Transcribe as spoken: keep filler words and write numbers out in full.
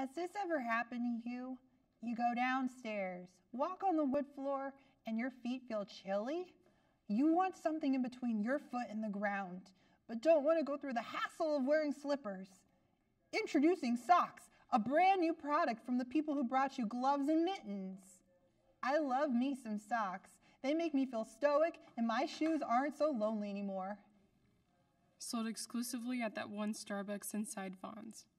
Has this ever happened to you? You go downstairs, walk on the wood floor, and your feet feel chilly? You want something in between your foot and the ground, but don't want to go through the hassle of wearing slippers. Introducing socks, a brand new product from the people who brought you gloves and mittens. I love me some socks. They make me feel stoic, and my shoes aren't so lonely anymore. Sold exclusively at that one Starbucks inside Vons.